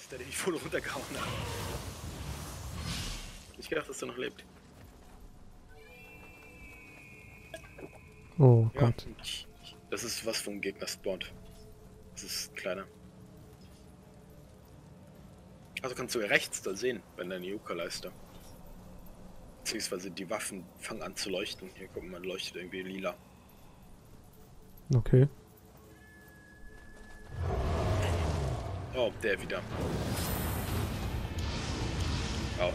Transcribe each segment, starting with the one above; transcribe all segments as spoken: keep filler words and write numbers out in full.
dass der dich voll runtergehauen hat. Ich gedacht, dass er noch lebt. Oh Ja, Gott. das ist was vom Gegner spawnt. Das ist kleiner. Also kannst du rechts da sehen, wenn deine Yucca-Leiste. Beziehungsweise die Waffen fangen an zu leuchten. Hier, guck mal, leuchtet irgendwie lila. Okay. Oh, der wieder. Oh.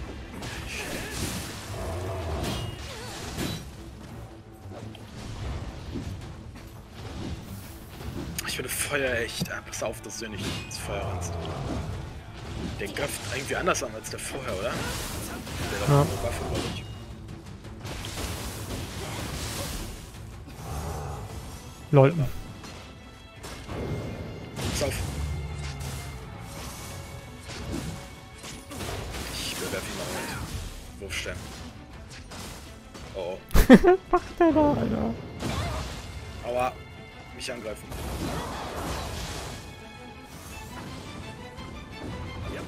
Ich finde Feuer echt. Ah, pass auf, dass du nicht ins Feuer rennst. Der greift irgendwie anders an als der vorher, oder? Der Ja. hat eine Waffe, glaube ich. Lol. Pass auf. Ich bewerfe ihn mal mit Wurfstern. Oh oh. Was macht der da, Alter? Aua. Mich angreifen. Ja.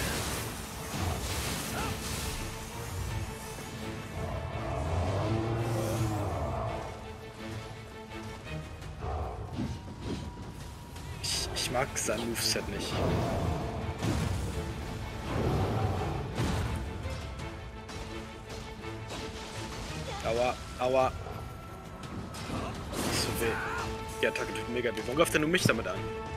Ich, ich mag sein Moveset nicht. Aua, aua. So weh. Die Attacke tut mega weh. Warum greift er nur mich damit an?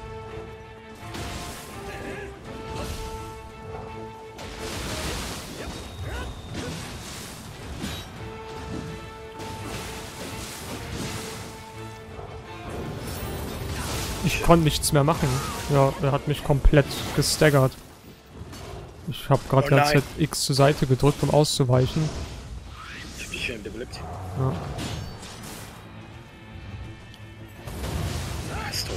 Ich konnte nichts mehr machen. Ja, er hat mich komplett gestaggert. Ich habe gerade Oh die ganze nein. Zeit X zur Seite gedrückt, um auszuweichen. Ich hab mich wieder belebt. Ja. Er ist tot.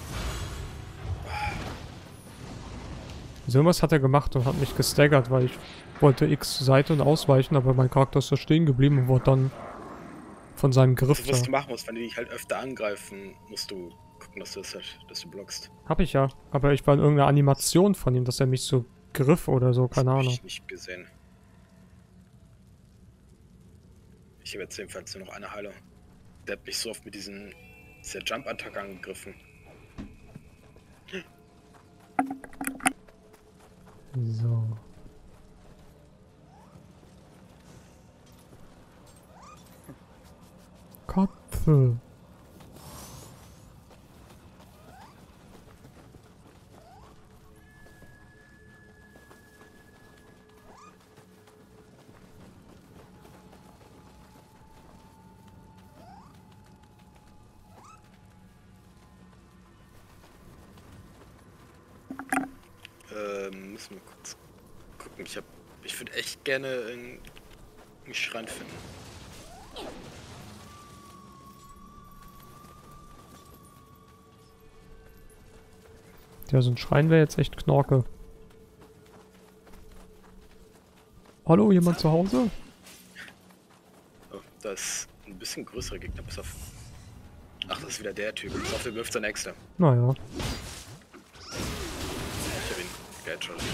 So irgendwas hat er gemacht und hat mich gestaggert, weil ich wollte X zur Seite und ausweichen, aber mein Charakter ist da stehen geblieben und wurde dann von seinem Griff Also, was da. du machen musst, wenn die dich halt öfter angreifen, musst du gucken, dass du das halt, dass du blockst. Hab ich ja, aber ich war in irgendeiner Animation von ihm, dass er mich so griff oder so, keine Das hab Ahnung. ich nicht gesehen. Ich habe jetzt jedenfalls nur noch eine Heilung. Der hat mich so oft mit diesen dieser Jump-Attacke angegriffen. So. Katze. Ähm, müssen wir kurz gucken. Ich hab, ich würde echt gerne einen, einen Schrein finden. Ja, so ein Schrein wäre jetzt echt Knorke. Hallo, jemand zu Hause? Oh, da ist ein bisschen größerer Gegner. Pass auf. Ach, das ist wieder der Typ. Pass auf, der wirft sein Nächster. Naja. Ich hab ihn geheadshottet.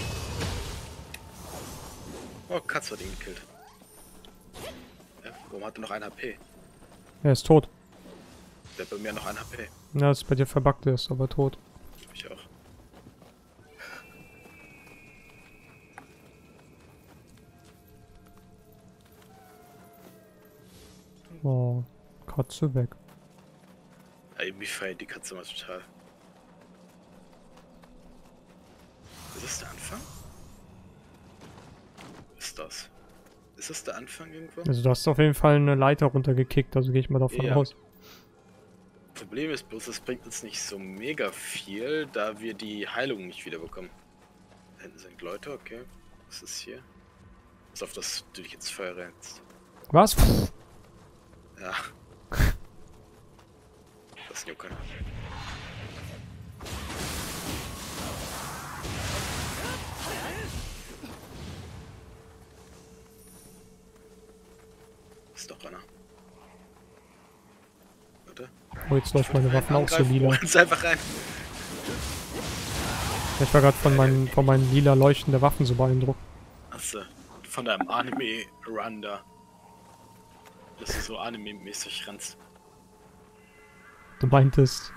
Oh, Katz hat ihn gekillt. Ja, warum hat er noch ein H P? Er ist tot. Der hat bei mir noch ein H P. Ja, das ist bei dir verbuggt, er ist aber tot. Ich auch. Oh, Katze weg. Ja, irgendwie feiert die Katze mal total. Ist das der Anfang? Was ist das? Ist das der Anfang irgendwo? Also du hast auf jeden Fall eine Leiter runtergekickt, also gehe ich mal davon Ja. aus. Problem ist bloß, es bringt uns nicht so mega viel, da wir die Heilung nicht wiederbekommen. Da hinten sind Leute, okay. Was ist hier? Pass auf, dass du dich ins Feuer rennst. Was? Ja. Das ist Jucke. Ist doch einer. Warte. Oh, jetzt läuft meine Waffen auch so lila. Uns einfach rein. Ich war gerade von meinen, von meinen lila leuchtenden Waffen so beeindruckt. Achso, von deinem Anime-Run da. Dass du so anime-mäßig rennst. Du meintest...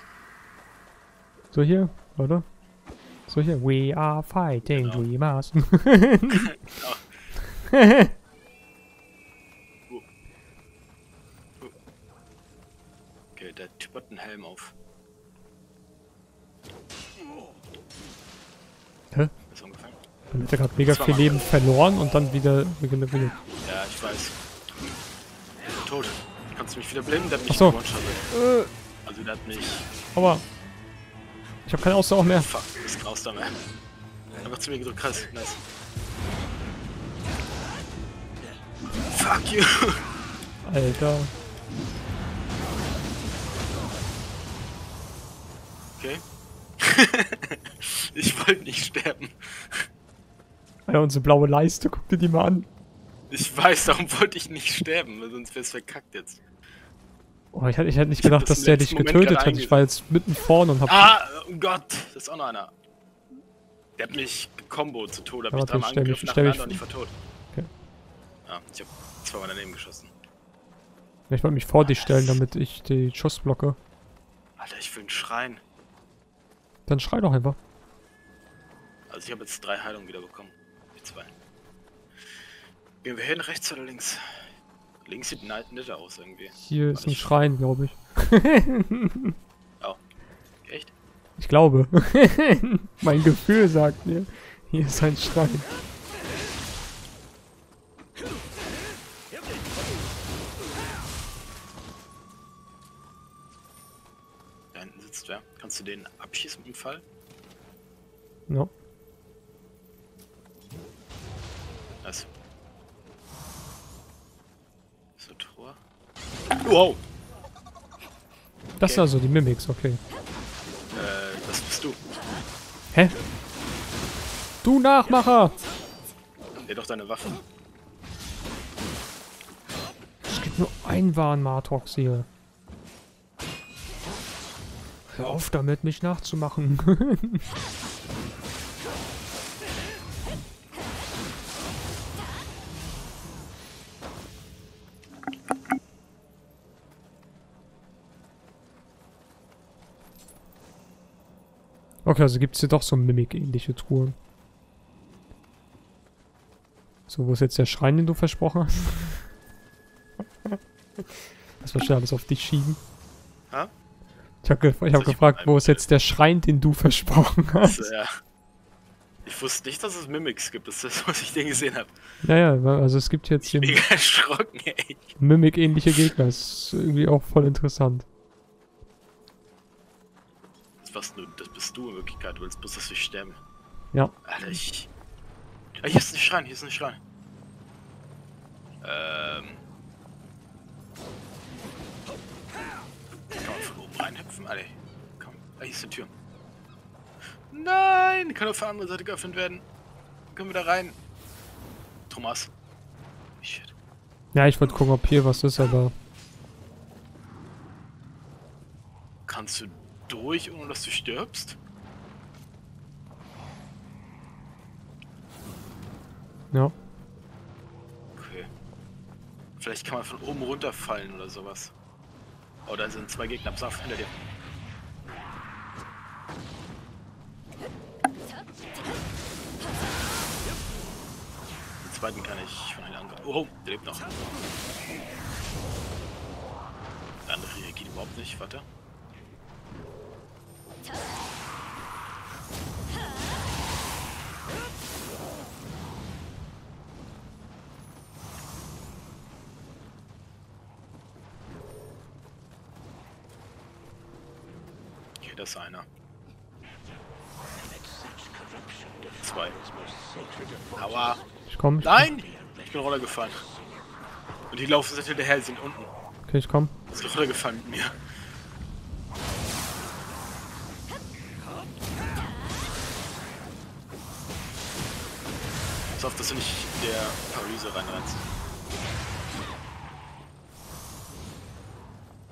So hier, oder? So hier. We are fighting Genau. dreamers. Genau. Okay, der Typ hat einen Helm auf. Hä? Ist umgefallen? Dann hat er gerade mega Das war viel mal- Leben verloren und dann wieder regeneriert. Ja, ich weiß. Tot. Kannst du mich wieder blinden? Der hat mich Ach so. gewonshottet. Äh, Also der hat mich... aber... Ich habe keine Ausdauer mehr. Fuck, du bist raus da mehr. Einfach zu mir gedrückt, krass. Nice. Fuck you! Alter. Okay. Ich wollte nicht sterben. Alter, unsere blaue Leiste, guck dir die mal an. Ich weiß, darum wollte ich nicht sterben, weil sonst wär's verkackt jetzt. Oh, ich hätte ich hätte nicht Ich hab gedacht, das dass im der dich letzten Moment getötet gerade hat. Ich war jetzt mitten vorne und hab... Ah, oh Gott, das ist auch noch einer. Der hat mich gekomboet zu Tode, hab Ja, mich warte, dreimal stell mich- angegriffen, nach stell dem mich- anderen und ich war tot. Okay. Ja, ich hab zweimal daneben geschossen. Ich wollte mich vor dich stellen, damit ich die Schuss blocke. Alter, ich will einen Schrein. Dann schrei doch einfach. Also ich habe jetzt drei Heilungen wieder bekommen. Die zwei. Gehen wir hin, rechts oder links? Links sieht netter aus irgendwie. Hier ist ein Schrein, glaube ich. Oh. Echt? Ich glaube. Mein Gefühl sagt mir, hier ist ein Schrein. Da hinten sitzt wer. Kannst du den abschießen mit dem Fall? Ja. Was? So Tor. Wow! Das Okay. sind also die Mimics, okay. Äh, das bist du. Hä? Du Nachmacher! Der doch deine Waffe. Es gibt nur ein Warn-Matrox hier. Hör auf damit, mich nachzumachen. Okay, also gibt es hier doch so Mimik-ähnliche Truhen. So, wo ist jetzt der Schrein, den du versprochen hast? Das wird schon alles auf dich schieben. Ha? Ich habe gef ich hab Soll ich gefragt, mal wo ist jetzt der Schrein, den du versprochen hast? Also, ja. Ich wusste nicht, dass es Mimics gibt. Das ist das, was ich den gesehen habe. Naja, also es gibt jetzt Ich hier bin mega erschrocken, ey. Mimik-ähnliche Gegner. Das ist irgendwie auch voll interessant. Das, was du, das bist du in Wirklichkeit. Du willst bloß, dass wir sterben. Ja. Alter, ich... Ah, hier ist ein Schrein, hier ist ein Schrein. Ähm... Kann man von oben reinhüpfen? Alter, komm. Ah, hier ist eine Tür. Nein! Kann auf der anderen Seite geöffnet werden. Können wir da rein? Thomas. Shit. Ja, ich wollte gucken, ob hier was ist, aber... Kannst du durch, ohne dass du stirbst? Ja. Okay. Vielleicht kann man von oben runterfallen oder sowas. Oh, da sind zwei Gegner. Pass auf, hinter dir. Den zweiten kann ich von einer angreifen. Oh, der lebt noch. Der andere reagiert überhaupt nicht. Warte. Okay, das ist einer. Zwei. Aua. Ich komm. Ich Nein! Ich bin runtergefallen. Und die laufen sind hinterher, die sind unten. Okay, ich komm. Ist runtergefallen mit mir. Pass auf, dass du nicht in der Paralyse reinrennst.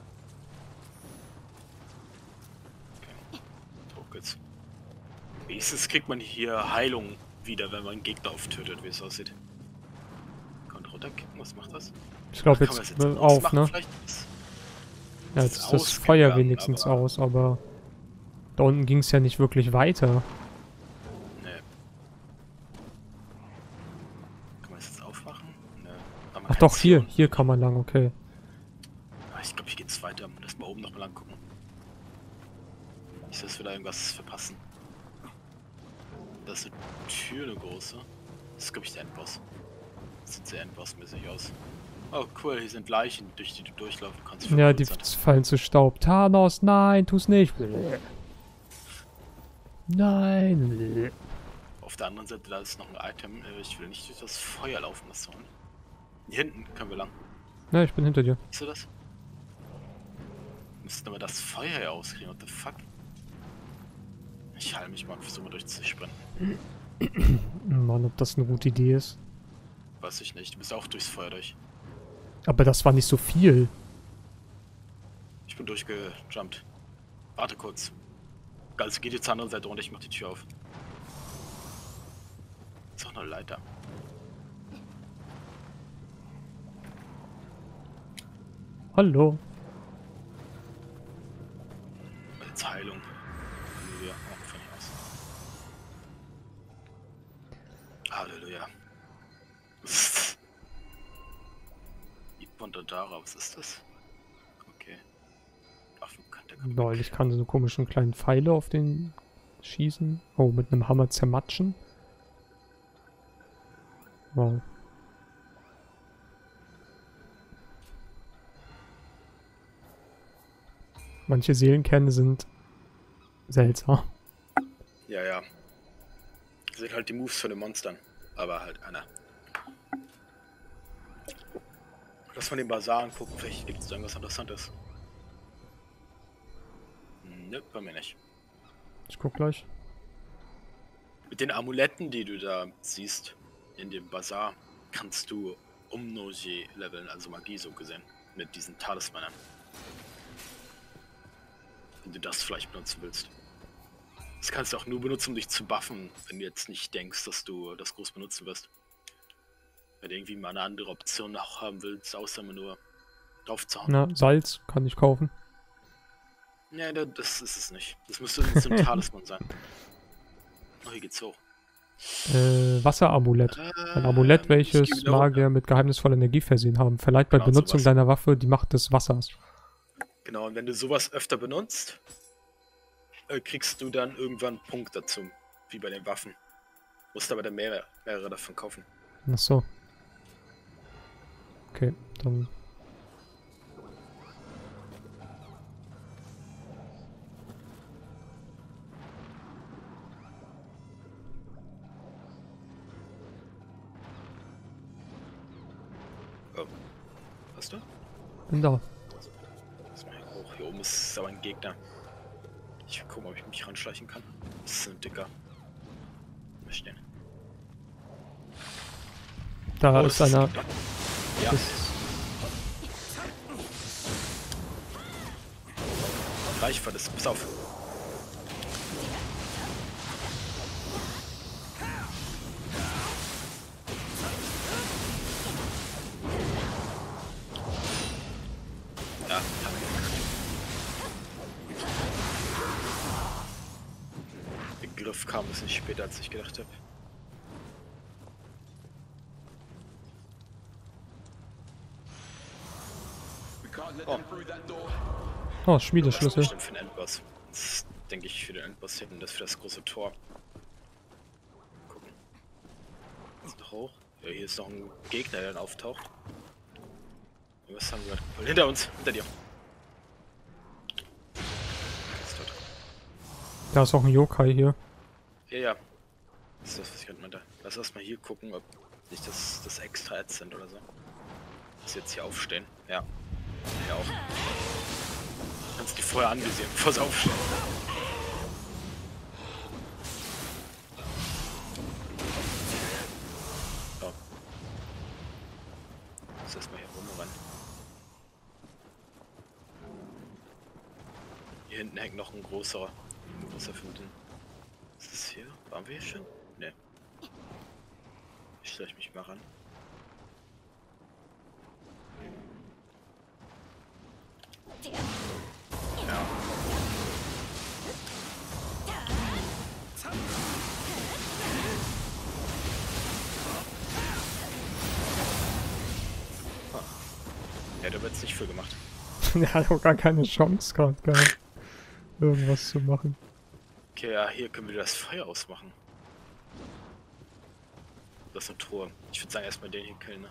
Okay. Hoch geht's. Wie ist Wenigstens kriegt man hier Heilung wieder, wenn man einen Gegner auftötet, wie es aussieht. Kann man runterkicken, was macht das? Ich glaube Kann man jetzt, das äh, auf, ausmachen ne? vielleicht? Das Ja, ist jetzt ist das Feuer ausgegangen, wenigstens aber- aus, aber da unten ging es ja nicht wirklich weiter. Nee. Kann man das jetzt aufmachen? Nee. Aber man Ach kann doch, hier, Zion- hier kann man lang, okay. Ah, ich glaube, hier geht's weiter. Lass mal oben nochmal angucken. Nicht, dass wir da irgendwas verpassen. Das ist eine Tür, eine große. Das ist, glaube ich, der Endboss. Das sieht sehr Endboss-mäßig aus. Oh, cool, hier sind Leichen, durch die du durchlaufen kannst. Voll Ja, cool die sein. fallen zu Staub. Thanos, nein, tu's nicht. Nein. Auf der anderen Seite, da ist noch ein Item. Äh, Ich will nicht durch das Feuer laufen, das Sound. Hier hinten können wir lang. Ja, ich bin hinter dir. Siehst du das? Wir müssen aber das Feuer hier auskriegen. What the fuck? Ich heile mich mal und versuche mal durchzuspringen. Mann, ob das eine gute Idee ist. Weiß ich nicht. Du bist auch durchs Feuer durch. Aber das war nicht so viel. Ich bin durchgejumpt. Warte kurz. Also geht jetzt zur anderen Seite und ich mach die Tür auf. Ist auch eine Leiter. Hallo. Jetzt Heilung. Halleluja. Oh, von hier aus. Halleluja. Ipondadara, was ist das? Okay. Waffenkante. Lol, ich kann so komischen kleinen Pfeile auf den schießen. Oh, mit einem Hammer zermatschen. Wow. Manche Seelenkerne sind seltsam. Ja, ja. Das sind halt die Moves von den Monstern. Aber halt einer. Lass mal den Bazar angucken, vielleicht gibt es da irgendwas Interessantes. Nö, bei mir nicht. Ich guck gleich. Mit den Amuletten, die du da siehst, in dem Bazar, kannst du Umnoji leveln, also Magie so gesehen, mit diesen Talismanen. Wenn du das vielleicht benutzen willst. Das kannst du auch nur benutzen, um dich zu buffen, wenn du jetzt nicht denkst, dass du das groß benutzen wirst. Wenn du irgendwie mal eine andere Option auch haben willst, außer immer nur draufzuhauen. Na, Salz kann ich kaufen. Ja, da- das ist es nicht. Das müsste so ein Talisman sein. Oh, hier geht's hoch. Äh, Wasseramulett. Ein Amulett, welches Magier mit geheimnisvoller Energie versehen haben. Verleiht bei Genau, Benutzung sowas. deiner Waffe die Macht des Wassers. Genau, und wenn du sowas öfter benutzt, äh, kriegst du dann irgendwann einen Punkt dazu. Wie bei den Waffen. Musst aber dann mehrere, mehrere davon kaufen. Ach so. Okay, dann... Oh. Hast du? Bin da. Lass mal hier hoch. Hier oben ist aber ein Gegner. Ich will gucken, ob ich mich ranschleichen kann. Das ist ein dicker. Wir stehen. Da Oh, ist das einer... ein Dicker. Ja. Ist, Gleich war das. Pass auf. Ja, hab ich. Der Griff kam ein bisschen später, als ich gedacht habe. Oh. oh, Das ist Schmiedeschlüssel. bestimmt für den Endboss. Das ist, denke ich, für den Endboss hinten, das für das große Tor. Gucken. Ist noch hoch. Ja, hier ist noch ein Gegner, der dann auftaucht. Was haben wir gerade? Hinter uns, hinter dir. Ist tot. Da ist auch ein Yokai hier. Ja, ja. Das ist das, was ich gerade meinte. Lass erstmal hier gucken, ob nicht das, das extra Ads sind oder so. Dass sie jetzt hier aufstehen. Ja. Hier auch. Kannst die vorher angesehen, bevor sie aufstehen. So. Lass erstmal hier rumrennen. Hier hinten hängt noch ein großer. Ein großer Fünften. Das ist hier. hier? Waren wir hier schon? Ne. Ich stelle mich mal ran. Ja. Ja, da wird es nicht viel gemacht. Der hat auch gar keine Chance gerade gehabt, irgendwas zu machen. Okay, ja, hier können wir das Feuer ausmachen. Das ist eine Truhe. Ich würde sagen, erstmal den hier killen, ne?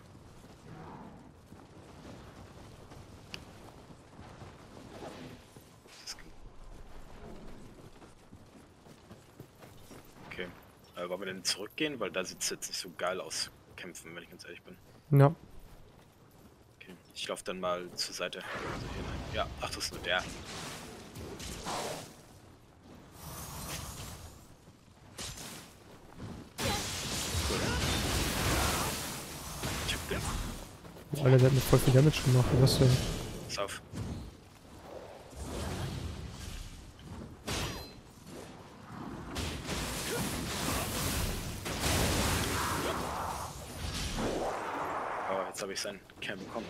Okay. Äh, wollen wir denn zurückgehen? Weil da sieht es jetzt nicht so geil aus, kämpfen, wenn ich ganz ehrlich bin. Ja. Okay. Ich laufe dann mal zur Seite. Also hier, ne? Ja, ach, das ist nur der. Ich hab den. Alter, der hat mir voll viel Damage gemacht. Was denn? Pass auf. Oh, jetzt habe ich seinen Cam bekommen.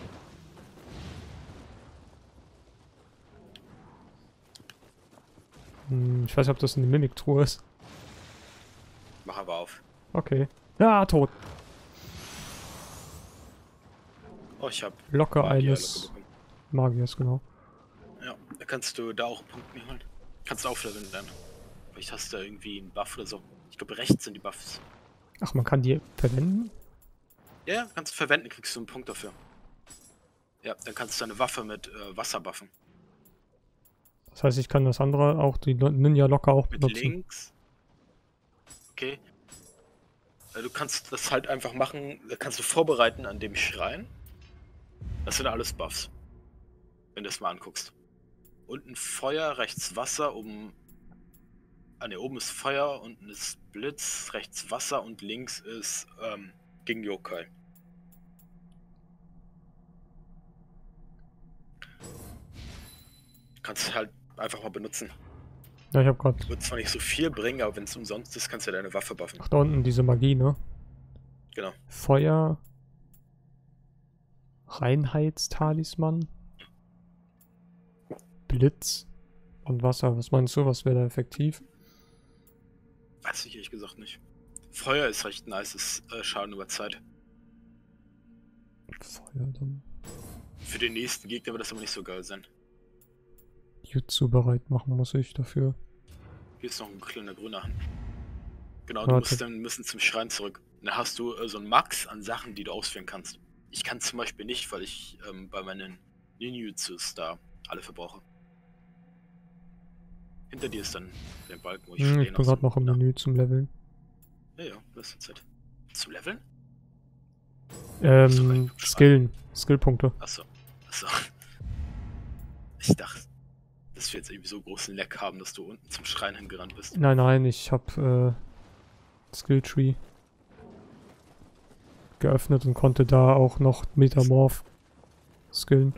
Hm, ich weiß nicht, ob das eine Mimik-Truhe ist. Mach aber auf. Okay. Ja, tot. Oh, ich hab Locker Magier eines locker bekommen. Magiers, genau. Ja, da kannst du da auch einen Punkt mir holen. Kannst du aufleveln dann. Vielleicht hast du da irgendwie einen Buff oder so. Ich glaube, rechts sind die Buffs. Ach, man kann die verwenden? Ja, ja, kannst du verwenden, kriegst du einen Punkt dafür. Ja, dann kannst du deine Waffe mit äh, Wasser buffen. Das heißt, ich kann das andere auch, die Ninja locker auch Mit benutzen. links. Okay. Äh, du kannst das halt einfach machen, da kannst du vorbereiten an dem Schrein. Das sind alles Buffs. Wenn du es mal anguckst. Unten Feuer, rechts Wasser, oben... Ah ne, oben ist Feuer, unten ist Blitz, rechts Wasser und links ist ähm, gegen Yokai. Kannst du halt einfach mal benutzen. Ja, ich hab grad... Wird zwar nicht so viel bringen, aber wenn es umsonst ist, kannst du deine Waffe buffen. Ach, da unten diese Magie, ne? Genau. Feuer... Reinheitstalisman... Blitz... Und Wasser. Was meinst du, was wäre da effektiv? Weiß ich ehrlich gesagt nicht. Feuer ist recht nices äh, Schaden über Zeit. Feuer dann... Für den nächsten Gegner wird das aber nicht so geil sein. Jutsu bereit machen muss ich dafür. Hier ist noch ein kleiner grüner Hand. Genau, Warte. du musst dann müssen zum Schrein zurück. Dann hast du äh, so ein Max an Sachen, die du ausführen kannst. Ich kann zum Beispiel nicht, weil ich ähm, bei meinen Ninjutsus da alle verbrauche. Hinter dir ist dann der Balken, wo ich Hm, stehen ich bin gerade noch im Ja. Menü zum Leveln. Ja, ja, das ist Zeit. Zum Leveln? Ähm, Skillen. Skillpunkte. Achso. Achso. Ich dachte, dass wir jetzt irgendwie so großen Leck haben, dass du unten zum Schrein hingerannt bist. Nein, nein, ich hab äh, Skilltree geöffnet und konnte da auch noch Metamorph skillen.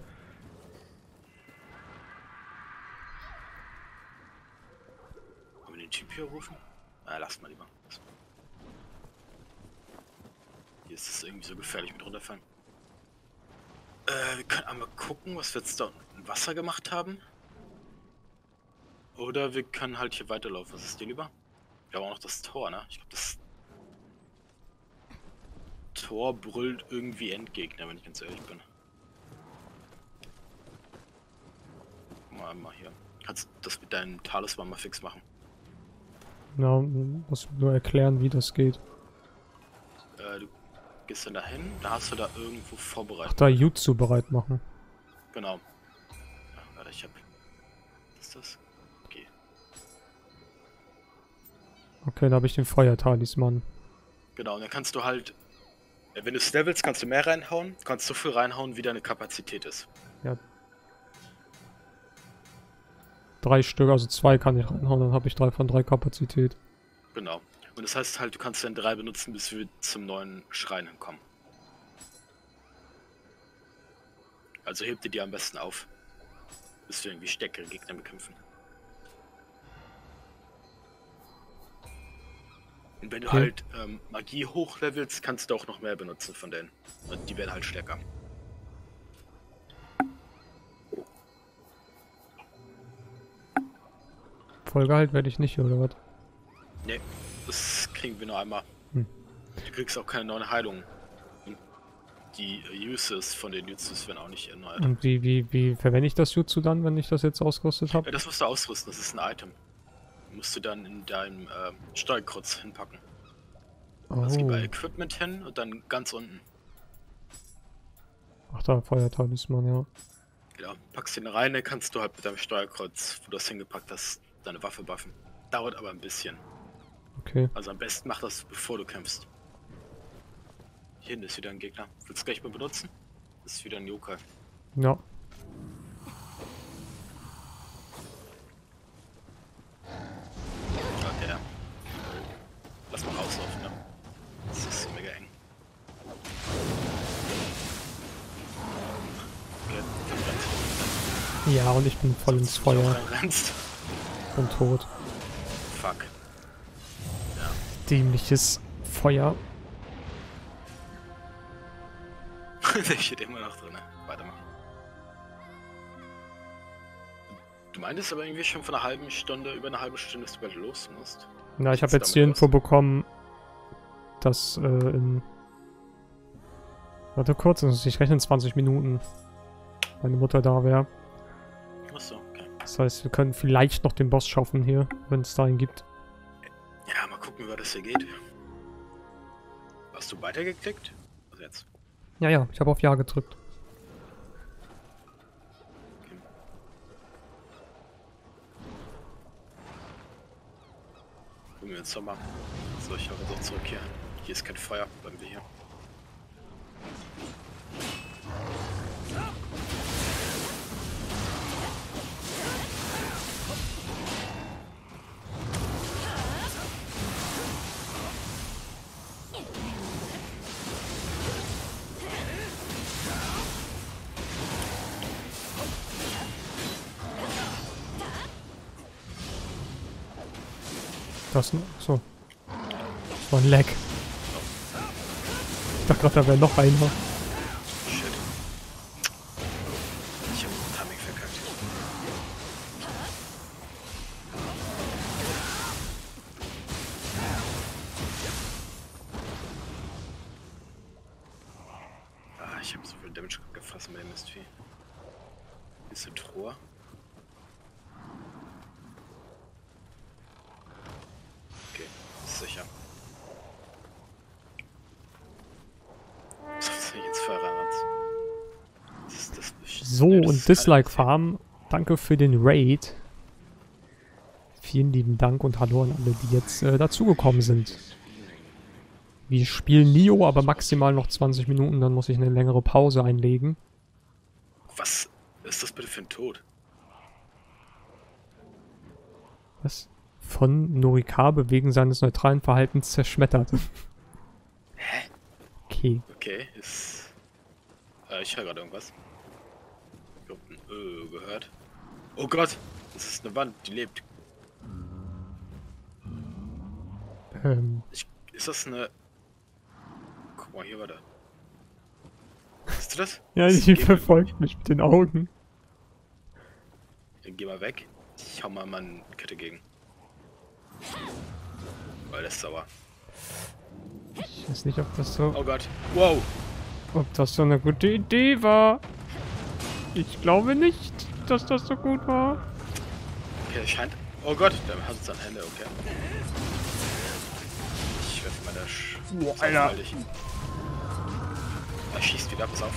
Wollen wir den Typ hier rufen? Ah, lass mal lieber. Hier ist es irgendwie so gefährlich mit runterfallen. Äh, wir können einmal gucken, was wir jetzt da unten im Wasser gemacht haben. Oder wir können halt hier weiterlaufen. Was ist dir lieber? Wir haben auch noch das Tor, ne? Ich glaube, das Tor brüllt irgendwie Endgegner, wenn ich ganz ehrlich bin. Mal, mal hier. Kannst du das mit deinem Talisman mal fix machen? Ja, muss nur erklären, wie das geht. Äh, du gehst dann dahin, da hast du da irgendwo vorbereitet. Ach, da Jutsu bereit machen. Genau. Ja, warte, ich hab... Was ist das? Okay. Okay, da habe ich den Feuer-Talisman. Genau, und dann kannst du halt... äh, Wenn du es levelst, kannst du mehr reinhauen. Kannst so viel reinhauen, wie deine Kapazität ist. Ja. Drei Stück, also zwei kann ich reinhauen, dann habe ich drei von drei Kapazität. Genau. Und das heißt halt, du kannst dann drei benutzen, bis wir zum neuen Schrein hinkommen. Also heb dir die am besten auf. Bis wir irgendwie stärkere Gegner bekämpfen. Und wenn du Okay. halt ähm, Magie hochlevelst, kannst du auch noch mehr benutzen von denen. Und die werden halt stärker. Vollgehalt werde ich nicht, oder was? Ne, das kriegen wir nur einmal. Hm. Du kriegst auch keine neuen Heilungen. Und die äh, Uses von den Jutsus werden auch nicht erneuert. Und wie, wie, wie verwende ich das Jutsu dann, wenn ich das jetzt ausgerüstet habe? Ja, das musst du ausrüsten, das ist ein Item. Musst du dann in deinem äh, Steuerkreuz hinpacken. Also geh Oh. bei Equipment hin und dann ganz unten. Ach da, Feuertalisman, ja. Genau, packst den rein, dann kannst du halt mit deinem Steuerkreuz, wo du das hingepackt hast, deine Waffe buffen. Dauert aber ein bisschen. Okay. Also am besten mach das, bevor du kämpfst. Hier hinten ist wieder ein Gegner. Willst du gleich mal benutzen? Das ist wieder ein Yokai. Ja. Ja, der. Lass mal rauslaufen, ne? Das ist mega eng. Okay, verbrennt. Ja, und ich bin voll ins Feuer Rennst. und tot. Fuck. Dämliches Feuer. Der steht immer noch drin. Weitermachen. Du meintest aber irgendwie schon von einer halben Stunde, über eine halbe Stunde, dass du bald los musst. Na, ich habe Sieht's jetzt die damit Info aus? bekommen, dass äh, in... Warte kurz, also ich rechne in zwanzig Minuten meine Mutter da wäre. Achso, okay. Das heißt, wir können vielleicht noch den Boss schaffen hier, wenn es da einen gibt. Ja, mal gucken, wie weit das hier geht. Hast du weitergeklickt? Was jetzt? Ja, ja, ich habe auf Ja gedrückt. Okay. Gucken wir uns doch mal. So, ich hoffe doch zurück hier. Hier ist kein Feuer, bleiben wir hier. Das, so. Das war ein Lag. Ich dachte gerade, da wäre noch einer. Shit. Ich hab Timing verkackt. Ah, ich hab so viel Damage gefressen bei dem Mistvieh. Hier ist eine Truhe. Okay, ist sicher. Was ich jetzt verrannt? Das ist das So, Nee, das und ist keine- Dislike Farm, danke für den Raid. Vielen lieben Dank und hallo an alle, die jetzt äh, dazugekommen sind. Wir spielen Nioh, aber maximal noch zwanzig Minuten, dann muss ich eine längere Pause einlegen. Was ist das bitte für ein Tod? Was? Von Norikabe wegen seines neutralen Verhaltens zerschmettert. Hä? Okay. Okay, ist. Äh, ich höre gerade irgendwas. Ich hab ein Ö gehört. Oh Gott! Das ist eine Wand, die lebt. Ähm, Ich, ist das eine. Guck mal, hier war der. Siehst du das? ja, Das die geht- verfolgt mich mit den Augen. Dann geh mal weg. Ich hau mal meine Kette gegen. Weil das ist sauer. Ich weiß nicht, ob das so, Oh Gott. Wow! ob das so eine gute Idee war. Ich glaube nicht, dass das so gut war. Okay, es scheint. Oh Gott, der hat es an Hände, okay. Ich werfe meine Sch. Boah, Pass auf, Alter. heil dich. Er schießt wieder, pass auf.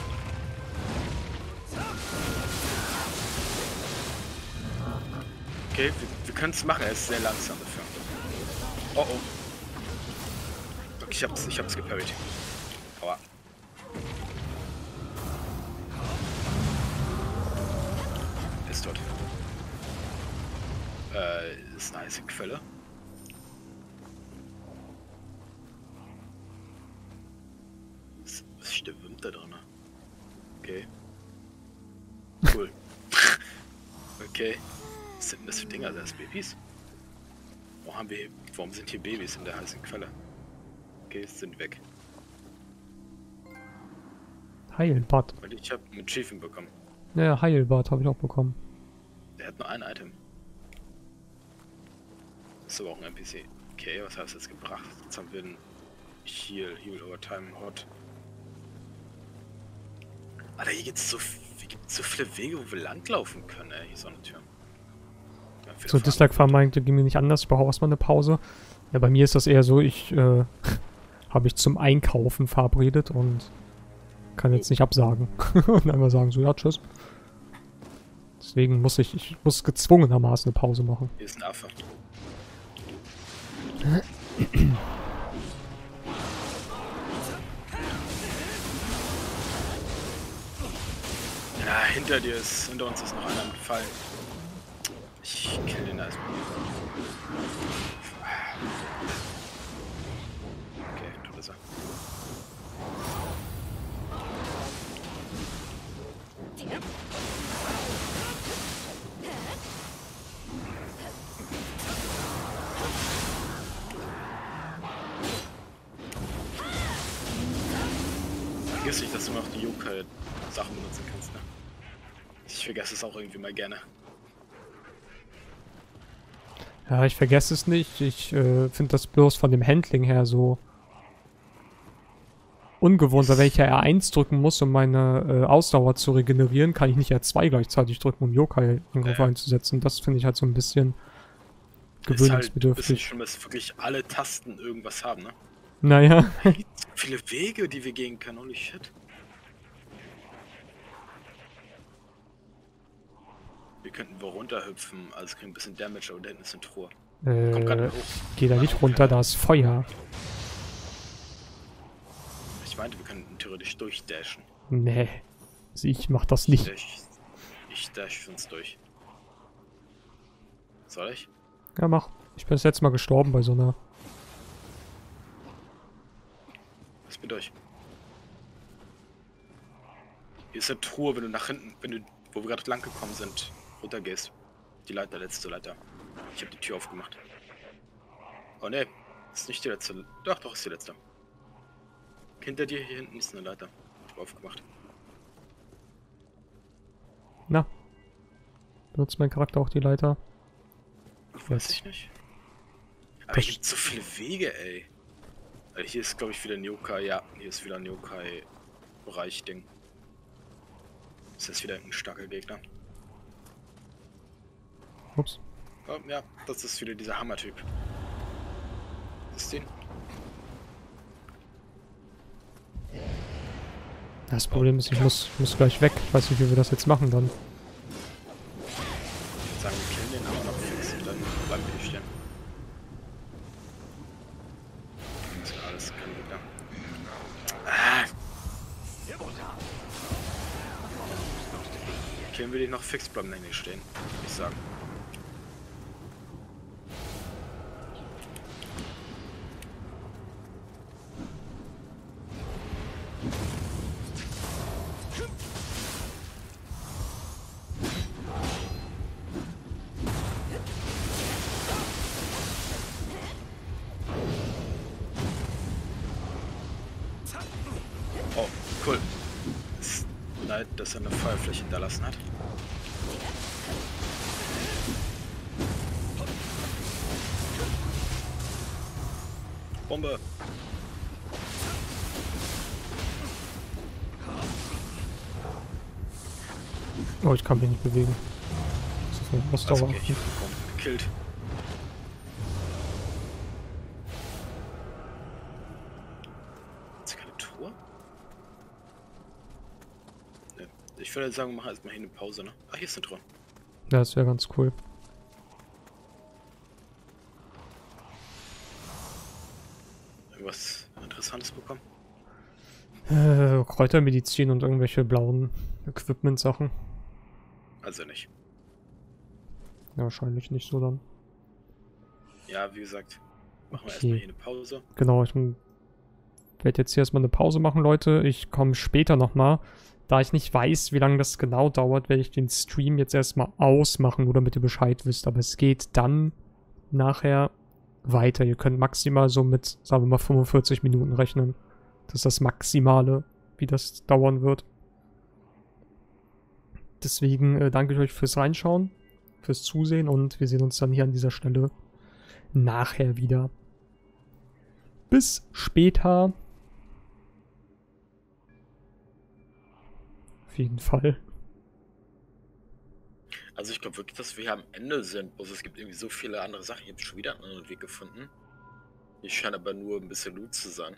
Okay, wir, wir können es machen, er ist sehr langsam dafür. Oh oh. Okay, ich hab's, ich hab's geparried. Aua. Er ist tot. Äh, ist eine heiße Quelle. Was, was stimmt da drin? Okay. Cool. Okay. Was sind denn das für Dinger? Das Babys? Warum, haben wir, warum sind hier Babys in der heißen Quelle? Okay, jetzt sind weg. Heilbad. Weil ich habe ein Achievement bekommen. Ja, Heilbad habe ich auch bekommen. Der hat nur ein Item. Das ist aber auch ein N P C. Okay, was hast du jetzt gebracht? Jetzt haben wir einen Heal, Heal over Time, Hot. Alter, hier gibt's so, hier gibt's so viele Wege, wo wir langlaufen können, ey. Hier ist so eine Tür. Ja, so, Dislike Farm meinte, ging mir nicht anders, ich brauche erstmal eine Pause. Ja, bei mir ist das eher so, ich äh, habe mich zum Einkaufen verabredet und kann jetzt nicht absagen. Und einfach sagen so, ja, tschüss. Deswegen muss ich, ich muss gezwungenermaßen eine Pause machen. Hier ist ein Affe. Ja, hinter dir ist, hinter uns ist noch einer mit Fallen. Ich kill den erstmal. Okay, tut es er. Vergiss nicht, dass du noch die Yokai-Sachen benutzen kannst, ne? Ich vergesse es auch irgendwie mal gerne. Ja, ich vergesse es nicht. Ich äh, finde das bloß von dem Handling her so ungewohnt, weil wenn ich ja R eins drücken muss, um meine äh, Ausdauer zu regenerieren, kann ich nicht R zwei gleichzeitig drücken, um Yokai-Angriff ja. einzusetzen. Das finde ich halt so ein bisschen gewöhnungsbedürftig. Ist halt ein bisschen schlimm, dass wirklich alle Tasten irgendwas haben, ne? Naja. Es gibt so viele Wege, die wir gehen können, holy shit. Wir könnten wo runterhüpfen, also kriegen ein bisschen Damage, aber da hinten ist eine Truhe. Äh, Komm grad hoch. Geh da nicht runter, da ist Feuer. Ich meinte, wir könnten theoretisch durchdashen. Nee. Also ich mach das nicht. Ich, ich dash uns durch. Soll ich? Ja, mach. Ich bin das letzte Mal gestorben bei so einer... Lass mir durch. Hier ist eine Truhe, wenn du nach hinten, wenn du, wo wir gerade lang gekommen sind, runter gehst. Die Leiter, letzte Leiter. Ich habe die Tür aufgemacht. Oh ne, ist nicht die letzte. Doch, doch, ist die letzte. Hinter dir hier hinten ist eine Leiter. Ich habe aufgemacht. Na. Benutzt mein Charakter auch die Leiter? Weiß ich nicht. Aber hier gibt so viele Wege, ey. Also hier ist, glaube ich, wieder ein Yokai. Ja, hier ist wieder ein Yokai-Bereich-Ding. Ist jetzt wieder ein starker Gegner. Ups. Oh, ja, das ist wieder dieser Hammer-Typ. Ist den? Das Problem ist, ich muss, ich muss gleich weg. Ich weiß nicht, wie wir das jetzt machen dann. Ich würde sagen, wir killen den aber noch fix und dann bleiben wir hier stehen. Das ist alles kein Gegner. Ah! Killen wir den noch fix, bleiben wir hier stehen, würde ich sagen. Oh, cool. Ist leid, dass er eine Feuerfläche hinterlassen hat. Bombe! Oh, ich kann mich nicht bewegen. Das ist eine Ausdauer. Okay, ich hab die Bombe gekillt. Ist keine Tour? Ne. Ich würde sagen, wir machen erstmal hier eine Pause, ne? Ach, hier ist eine Truhe. Ja, das wäre ganz cool. Irgendwas Interessantes bekommen? Äh, Kräutermedizin und irgendwelche blauen Equipment-Sachen. Also nicht. Ja, wahrscheinlich nicht so dann. Ja, wie gesagt, machen wir Okay. erstmal hier eine Pause. Genau, ich werde jetzt hier erstmal eine Pause machen, Leute. Ich komme später nochmal. Da ich nicht weiß, wie lange das genau dauert, werde ich den Stream jetzt erstmal ausmachen, nur damit ihr Bescheid wisst. Aber es geht dann nachher weiter. Ihr könnt maximal so mit, sagen wir mal, fünfundvierzig Minuten rechnen. Das ist das Maximale, wie das dauern wird. Deswegen äh, danke ich euch fürs Reinschauen, fürs Zusehen und wir sehen uns dann hier an dieser Stelle nachher wieder. Bis später. Auf jeden Fall. Also ich glaube wirklich, dass wir hier am Ende sind. Bloß es gibt irgendwie so viele andere Sachen. Ich habe schon wieder einen anderen Weg gefunden. Hier scheint aber nur ein bisschen Loot zu sein.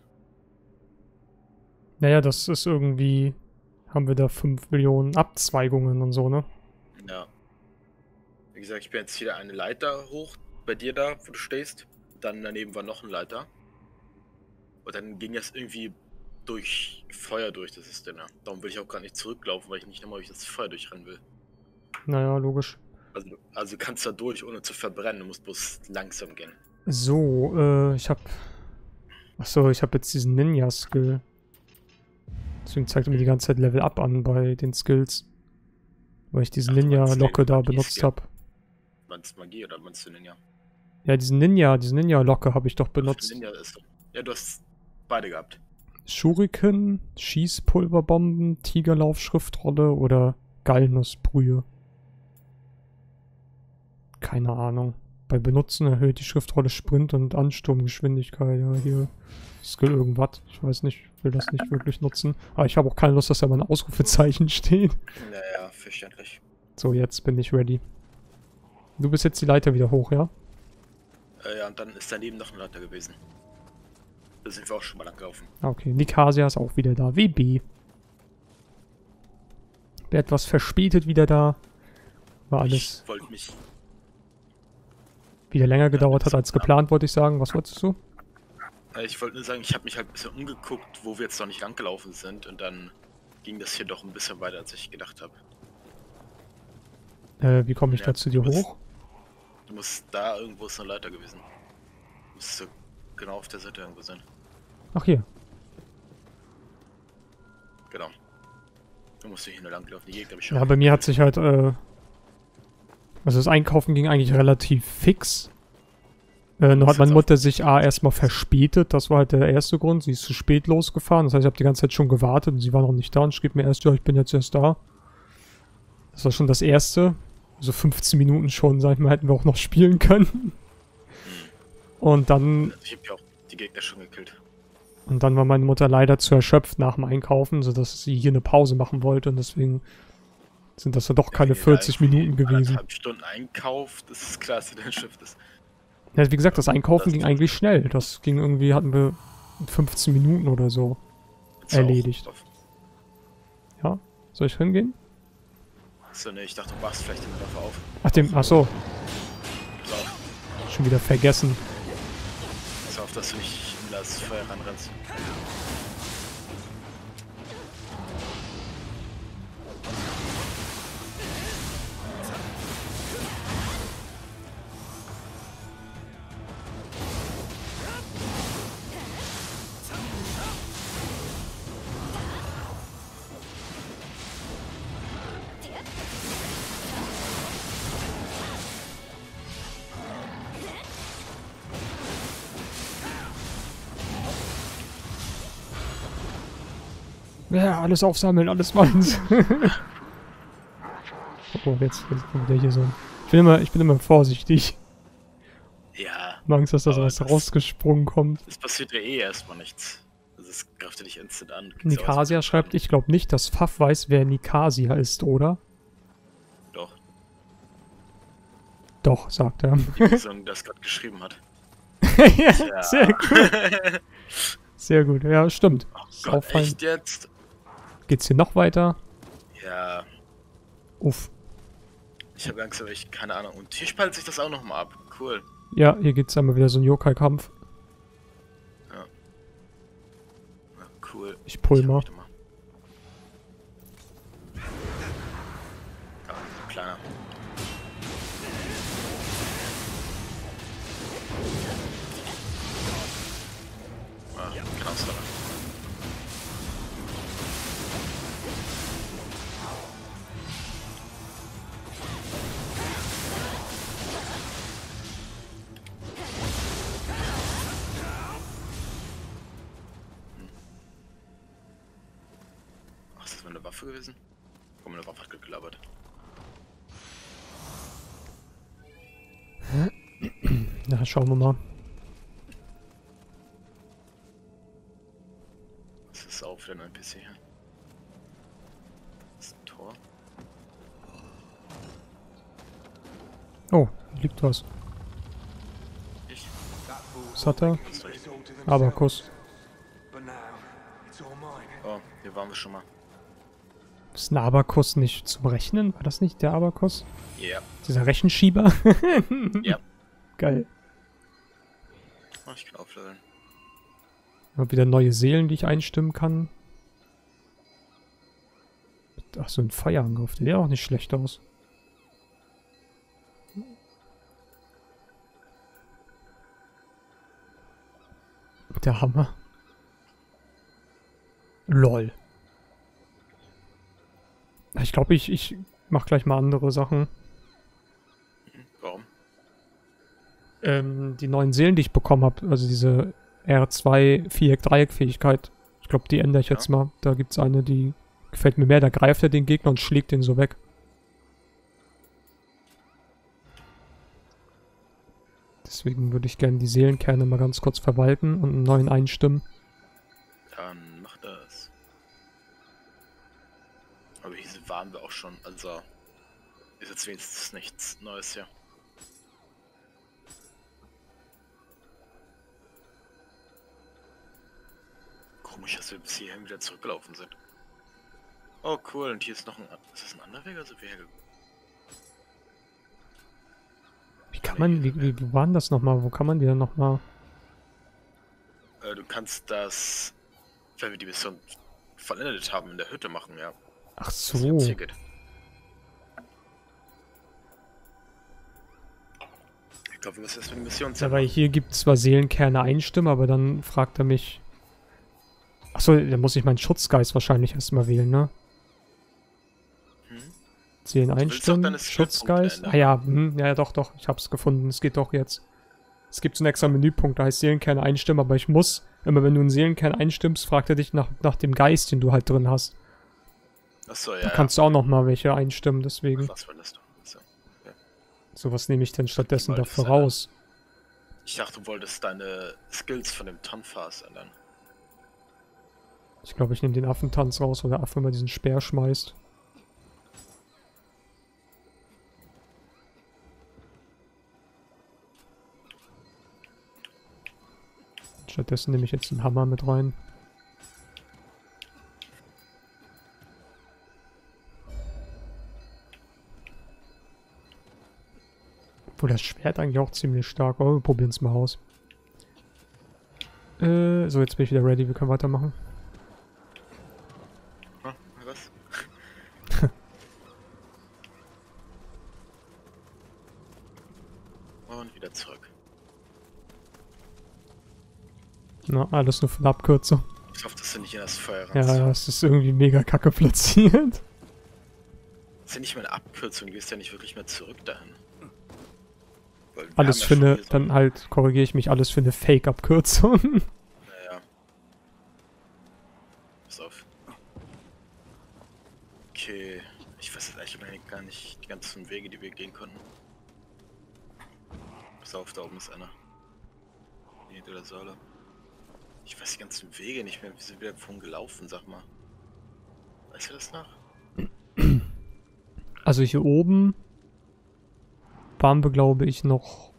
Naja, das ist irgendwie... Haben wir da fünf Millionen Abzweigungen und so, ne? Ja. Wie gesagt, ich bin jetzt wieder eine Leiter hoch bei dir da, wo du stehst. Dann daneben war noch ein Leiter. Und dann ging das irgendwie durch Feuer durch, das ist denn ja. Darum will ich auch gar nicht zurücklaufen, weil ich nicht nochmal durch das Feuer durchrennen will. Naja, logisch. Also, also du kannst da durch, ohne zu verbrennen. Du musst bloß langsam gehen. So, äh, ich hab... Achso, ich hab jetzt diesen Ninja-Skill. Deswegen zeigt er mir die ganze Zeit Level Up an bei den Skills. Weil ich diesen Ach, du meinst Ninja-Locke den da Magie-Skill? benutzt habe. Meinst du Magie oder meinst du Ninja? Ja, diesen Ninja, diesen Ninja-Locke habe ich doch benutzt. Ninja ist so. Ja, du hast beide gehabt. Shuriken, Schießpulverbomben, Tigerlauf, Schriftrolle oder Gallnussbrühe. Keine Ahnung. Bei Benutzen erhöht die Schriftrolle Sprint und Ansturmgeschwindigkeit. Ja, hier Skill irgendwas. Ich weiß nicht, ich will das nicht wirklich nutzen. Aber ich habe auch keine Lust, dass da mal ein Ausrufezeichen steht. Naja, verständlich. So, jetzt bin ich ready. Du bist jetzt die Leiter wieder hoch, ja? Äh, ja, und dann ist daneben noch ein Leiter gewesen. Da sind wir auch schon mal lang gelaufen. Okay, Nikasia ist auch wieder da. W B. Bin etwas verspätet wieder da. War alles Ich wollte mich... wieder länger gedauert hat als geplant, wollte ich sagen. Was wolltest du? Äh, ich wollte nur sagen, ich habe mich halt ein bisschen umgeguckt, wo wir jetzt noch nicht rangelaufen sind. Und dann ging das hier doch ein bisschen weiter, als ich gedacht habe. Äh, wie komme ich Ja, da zu dir du musst- hoch? Du musst da irgendwo ist eine Leiter gewesen. Musst du genau auf der Seite irgendwo sein. Ach, hier. Genau. Du musst hier nur langlaufen. Die Gegner mich Ja, bei mir hat sich halt, äh... Also das Einkaufen ging eigentlich relativ fix. Äh, nur hat meine Mutter sich A erstmal verspätet. Das war halt der erste Grund. Sie ist zu spät losgefahren. Das heißt, ich habe die ganze Zeit schon gewartet und sie war noch nicht da und schrieb mir erst, ja, ich bin jetzt erst da. Das war schon das erste. Also fünfzehn Minuten schon, sag ich mal, hätten wir auch noch spielen können. Und dann... Ich habe ja auch die Gegner schon gekillt. Und dann war meine Mutter leider zu erschöpft nach dem Einkaufen, sodass sie hier eine Pause machen wollte. Und deswegen sind das ja doch keine vierzig Minuten gewesen. Eineinhalb Stunden Einkauf, das ist klar, dass du dein Schiff ist. Ja, wie gesagt, das Einkaufen ging eigentlich schnell. Das ging irgendwie, hatten wir in fünfzehn Minuten oder so erledigt. Ja? Soll ich hingehen? So, ne, ich dachte, du machst vielleicht den Waffe auf. Ach, dem, ach so. Pass auf, Schon wieder vergessen. pass auf, dass du nicht in das Feuer ranrennst. Ja, alles aufsammeln, alles meins. Oh, jetzt, jetzt kommt der hier so. Ich bin immer, ich bin immer vorsichtig. Ja. Ich hab Angst, dass da aber was das- rausgesprungen kommt. Es passiert ja eh erstmal nichts. Also es greift ja nicht instant an. Nikasia schreibt, ich glaube nicht, dass Pfaff weiß, wer Nikasia ist, oder? Doch, Doch, sagt er. die Person, die das gerade geschrieben hat. Ja, Tja. sehr gut. Sehr gut, ja, stimmt. Oh Ist Gott, auffallend. echt jetzt? Geht's hier noch weiter? Ja, Uff. ich habe langsam echt keine Ahnung. Und hier spaltet sich das auch nochmal ab. Cool. Ja, hier geht's einmal wieder so ein Yokai-Kampf. Ja, cool. Ich pull Ich hab mal. mich da mal. Ja, so kleiner. Ah, genau so. meine Waffe gewesen? Komm, meine Waffe hat geklappert. Na, schauen wir mal. Das ist auch für ein N P C hier. Das ist ein Tor. Oh, hier liegt was. Ich. Was hat er? Abakus. Oh, hier waren wir schon mal. Ist ein Abakus nicht zum Rechnen? War das nicht der Abakus? Ja. Yeah. Dieser Rechenschieber? Ja. Geil. Oh, ich kann aufleveln. Hab wieder neue Seelen, die ich einstimmen kann. Ach, so ein Feuerangriff. Der sieht auch nicht schlecht aus. Der Hammer. Lol. Ich glaube, ich, ich mach gleich mal andere Sachen. Warum? Ähm, die neuen Seelen, die ich bekommen habe, also diese R zwei Viereck-Dreieck-Fähigkeit. Ich glaube, die ändere ich ja. jetzt mal. Da gibt es eine, die gefällt mir mehr. Da greift er den Gegner und schlägt den so weg. Deswegen würde ich gerne die Seelenkerne mal ganz kurz verwalten und einen neuen einstimmen. Dann mach das. Aber diese waren wir auch schon, also ist jetzt wenigstens nichts Neues hier. Komisch, dass wir bis hierhin wieder zurückgelaufen sind. Oh cool, und hier ist noch ein... Ist das ein anderer Weg, also wie hergekommen? Wie kann man, wie, wie, wo waren das nochmal? Wo kann man die denn nochmal? Äh, du kannst das, wenn wir die Mission vollendet haben, in der Hütte machen, ja. Ach so. Ich glaube, wir müssen erst mit der Mission Ja, weil hier gibt es zwar Seelenkerne einstimmen, aber dann fragt er mich... Achso, dann muss ich meinen Schutzgeist wahrscheinlich erstmal wählen, ne? Hm? Seelen einstimmen, Schutzgeist. Ah ja, hm, ja, doch, doch, ich hab's gefunden, es geht doch jetzt. Es gibt so einen extra Menüpunkt, da heißt Seelenkerne einstimmen, aber ich muss, immer wenn du einen Seelenkern einstimmst, fragt er dich nach, nach dem Geist, den du halt drin hast. Achso, ja. Da kannst ja. du auch nochmal welche einstimmen, deswegen. Ach, was war das doch? So, okay. So, was nehme ich denn stattdessen dafür raus? Ich dachte, du wolltest deine Skills von dem Tonfass ändern. Ich glaube, ich nehme den Affentanz raus, wo der Affe immer diesen Speer schmeißt. Stattdessen nehme ich jetzt den Hammer mit rein. Obwohl das Schwert eigentlich auch ziemlich stark. Oh, wir probieren es mal aus. Äh, so, jetzt bin ich wieder ready. Wir können weitermachen. Hm, was? Und wieder zurück. Na, alles nur für eine Abkürzung. Ich hoffe, dass du nicht in das Feuer rennst. Ja, das ist irgendwie mega kacke platziert. Das ist ja nicht mehr eine Abkürzung, du gehst ja nicht wirklich mehr zurück dahin. Alles für eine, dann halt korrigiere ich mich, alles für eine Fake-Abkürzung. Naja. Pass auf. Okay, ich weiß jetzt eigentlich gar nicht die ganzen Wege, die wir gehen konnten. Pass auf, da oben ist einer. Hinter der Säule. Ich weiß die ganzen Wege nicht mehr, wir sind wieder vorhin gelaufen, sag mal. Weißt du das noch? Also hier oben waren wir, glaube ich, noch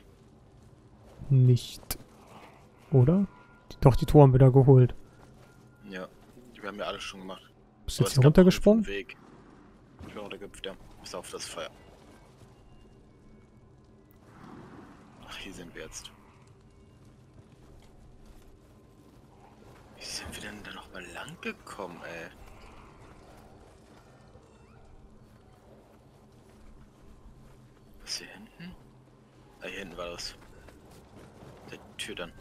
nicht. Oder? Doch, die Tore haben wir da geholt. Ja, die haben wir alle schon gemacht. Bist du jetzt hier runtergesprungen? Weg. Ich bin runtergehüpft, ja. Bis auf das Feuer. Ach, hier sind wir jetzt. Wie sind wir denn da noch mal lang gekommen, ey? Was hier hinten? Ah, hier hinten war das. Die Tür dann.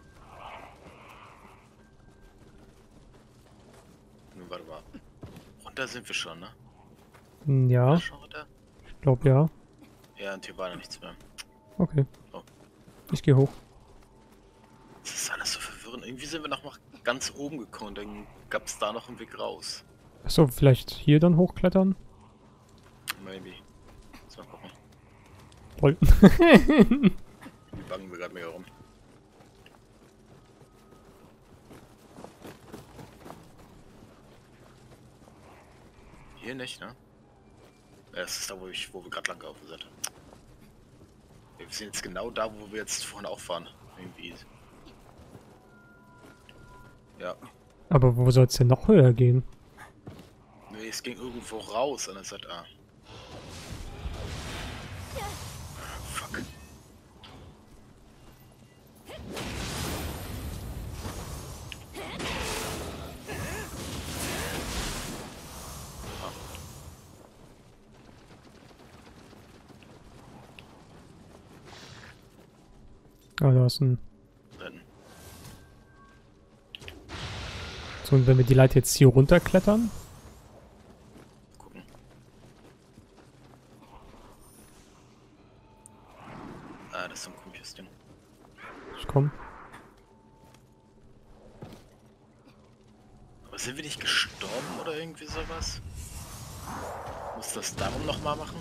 Nun, warte mal. Runter sind wir schon, ne? Ja. Schon runter? Ich glaube ja. Ja, und hier war noch nichts mehr. Okay. Oh. Ich gehe hoch. Das ist alles so verwirrend. Irgendwie sind wir noch mal ganz oben gekommen, dann gab es da noch einen Weg raus. Achso, vielleicht hier dann hochklettern? Maybe. Lass mal gucken. Voll. Die bangen wir gerade mega rum. Hier nicht, ne? Ja, das ist da, wo, ich, wo wir gerade lang gelaufen sind. Wir sind jetzt genau da, wo wir jetzt vorhin auch fahren. Irgendwie. Ja. Aber wo soll es denn noch höher gehen? Nee, es ging irgendwo raus an der Seite A. Fuck. Ah, da ist ein... Rennen. So, und wenn wir die Leiter jetzt hier runterklettern? Gucken. Ah, das ist so ein komisches Ding. Ich komm. Aber sind wir nicht gestorben oder irgendwie sowas? Muss das darum nochmal machen?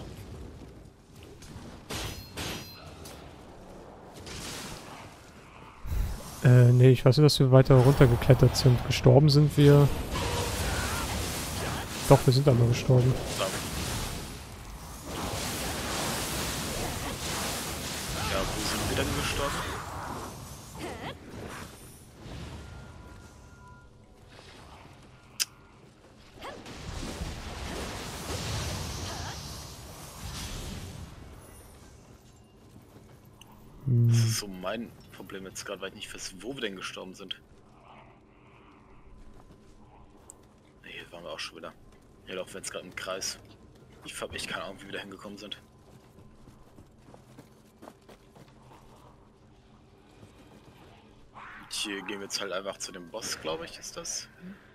Äh, nee, ich weiß nicht, dass wir weiter runtergeklettert sind. Gestorben sind wir... Doch, wir sind aber gestorben. So. Ja, wo sind wir denn gestorben? Das ist so mein Problem jetzt gerade, weil ich nicht weiß, wo wir denn gestorben sind. Hier waren wir auch schon wieder. Hier laufen wir jetzt gerade im Kreis. Ich habe echt keine Ahnung, wie wir da hingekommen sind. Und hier gehen wir jetzt halt einfach zu dem Boss, glaube ich, ist das.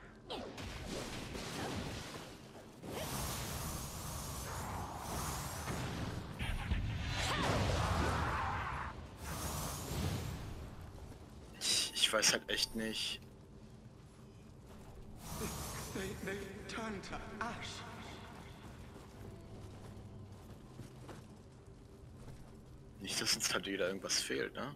Ich, ich weiß halt echt nicht. They, they turn to ash. Nicht, dass uns halt wieder irgendwas fehlt, ne?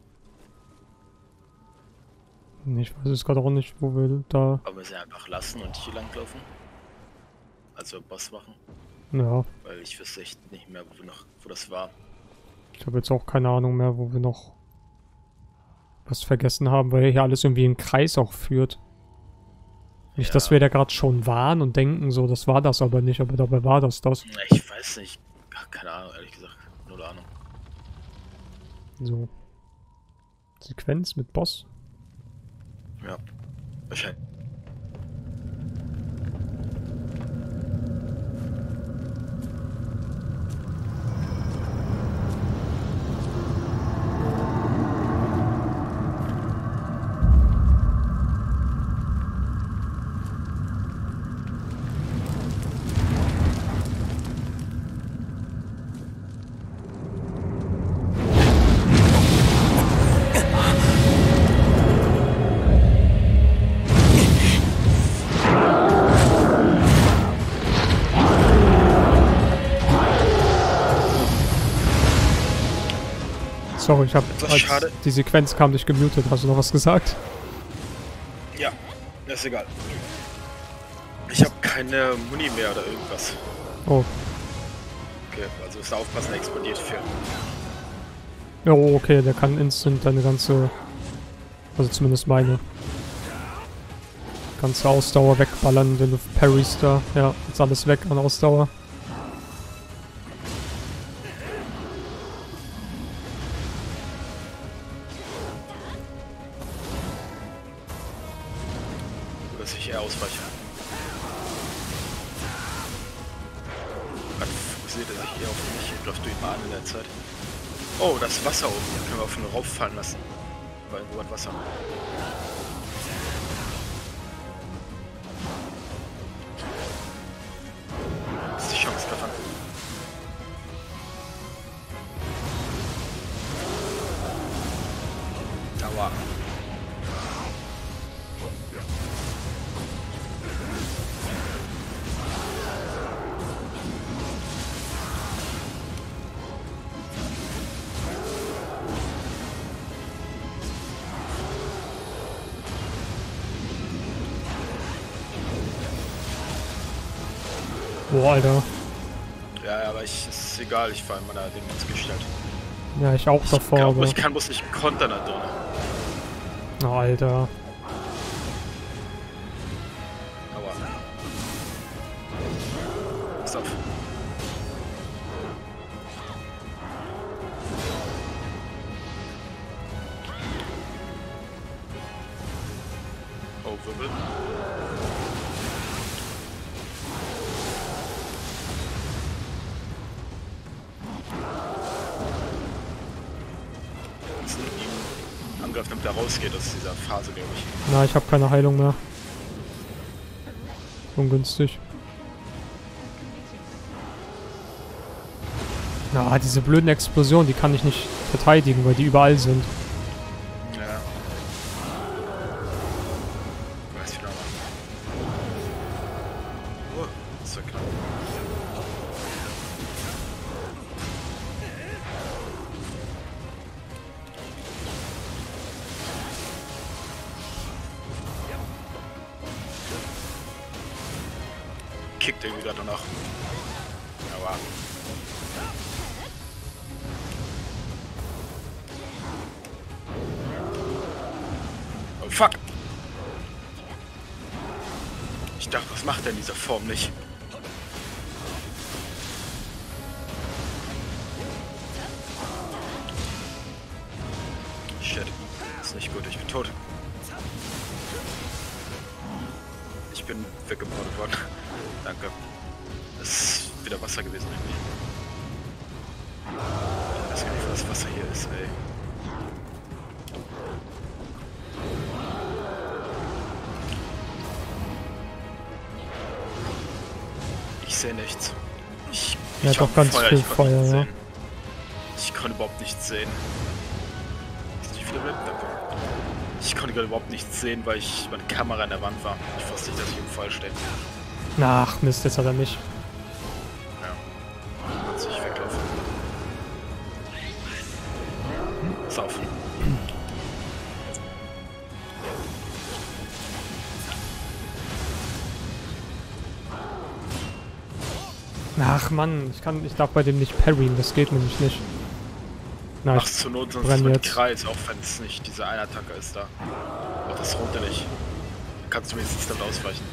Ich weiß jetzt gerade auch nicht, wo wir da... Aber wir sie einfach lassen und hier langlaufen. Also Boss machen. Ja, Weil ich wüsste echt nicht mehr, wo wir noch, wo das war. ich habe jetzt auch keine Ahnung mehr, wo wir noch was vergessen haben, weil hier alles irgendwie im Kreis auch führt. Nicht, Ja. dass wir da gerade schon waren und denken, so, das war das aber nicht, aber dabei war das das. Ich weiß nicht. Ach, keine Ahnung, ehrlich gesagt. Null Ahnung. So. Sequenz mit Boss. Ja. Wahrscheinlich. Sorry, ich habe, Etwas als schade. die Sequenz kam, nicht gemutet. Hast du noch was gesagt? Ja, ist egal. Ich habe keine Muni mehr oder irgendwas. Oh. Okay, also ist aufpassen, der explodiert viel. Ja, oh, okay, der kann instant deine ganze, also zumindest meine ganze Ausdauer wegballern, wenn du parries da. Ja, ist alles weg an Ausdauer. Nur, dass ich eher ausweiche. Dann fokussiert er sich eher auf mich und läuft durch mal an in der Zeit. Oh, das Wasser oben. Da können wir auf den Rauf fallen lassen. Weil wo hat Wasser? Das ist die Chance davon. Aua. Boah, Alter. Ja, ja, aber ich, ist egal, ich fahre in meiner Ding ins gestellt. Ja, ich auch davor, Ich, aber... glaub, ich kann bloß nicht kontern da drin. Oh, Alter. Aua. Pass auf. Oh, Wirbel. Das ist ein Angriff, damit er rausgeht aus dieser Phase, glaube ich. Na, ich habe keine Heilung mehr. Ungünstig. Na, diese blöden Explosionen, die kann ich nicht verteidigen, weil die überall sind. Ja. Weiß ich noch mal. Oh, das ist so knapp. Kickt irgendwie gerade danach. Aber. Oh fuck! Ich dachte, was macht er in dieser Form nicht? Shit. Das ist nicht gut, ich bin tot. Ich bin weggemordet worden. Danke. Das ist wieder Wasser gewesen eigentlich. Ich weiß gar nicht, was Wasser hier ist, ey. Ich sehe nichts. Ich, Ja, ich doch hab ganz Feuer, viel ich konnte Feuer, nichts ja. sehen. Ich konnte überhaupt nichts sehen. Ist nicht wieder weg? Danke. Ich konnte gerade überhaupt nichts sehen, weil ich meine Kamera in der Wand war. Ich wusste nicht, dass ich im Fall stehe. Ach, Mist, jetzt hat er mich. Ja. Kannst nicht weglaufen. Pass auf. Ach Mann, ich kann, ich darf bei dem nicht parryen, das geht nämlich nicht. Na, ich Mach's zur Not sonst brenn mit jetzt. Kreis, auch wenn es nicht diese eine Attacke ist da. Mach das runter nicht. Dann kannst du wenigstens damit ausweichen.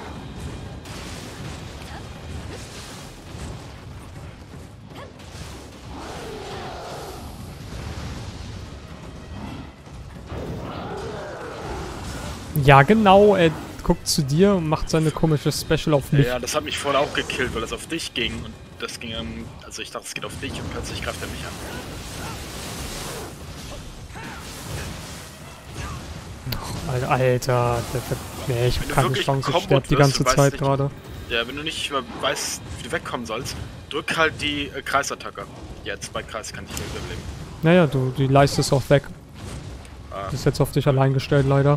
Ja, genau, er guckt zu dir und macht seine komische Special auf mich. Ja, das hat mich vorhin auch gekillt, weil das auf dich ging und das ging dann, also ich dachte, es geht auf dich und plötzlich greift er mich an. Alter, Alter, der ver nee, ich Wenn du hab keine wirklich Chance, ich Kombot sterb die wirst ganze und weißt Zeit nicht- gerade. Ja, wenn du nicht mehr weißt, wie du wegkommen sollst, drück halt die äh, Kreisattacke. Jetzt bei Kreis kann ich nicht überleben. Naja, du, die leistest auch weg. Ah. Ist jetzt auf dich allein gestellt, leider.